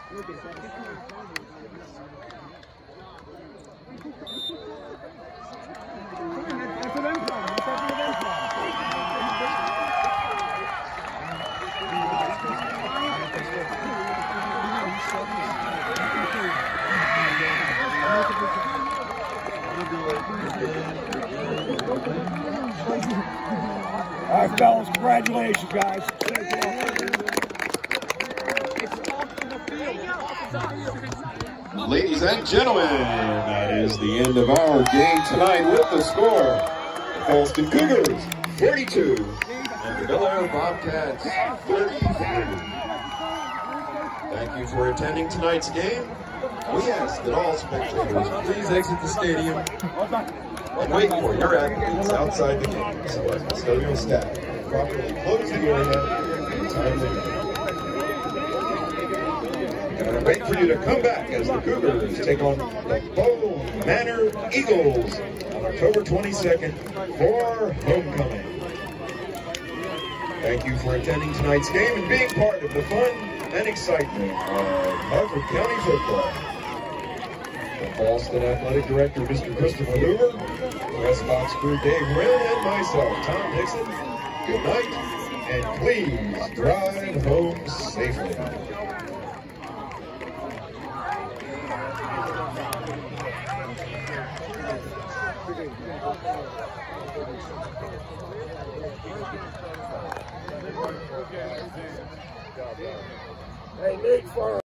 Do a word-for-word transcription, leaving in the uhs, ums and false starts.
All right, fellas, congratulations, guys. Ladies and gentlemen, that is the end of our game tonight with the score. The Fallston Cougars, forty-two, and the Bel Air Bobcats, thirty-three. Thank you for attending tonight's game. We ask that all spectators please exit the stadium and wait for your athletes outside the game so our custodial staff can properly close the area in a timely manner. And I wait for you to come back as the Cougars take on the Bow Manor Eagles on October twenty-second for homecoming. Thank you for attending tonight's game and being part of the fun and excitement of Harford County football. The Fallston Athletic Director, Mister Christopher Hoover, press box crew Dave Wren, and myself, Tom Dixon. Good night, and please drive home safely. Hey, Nick, for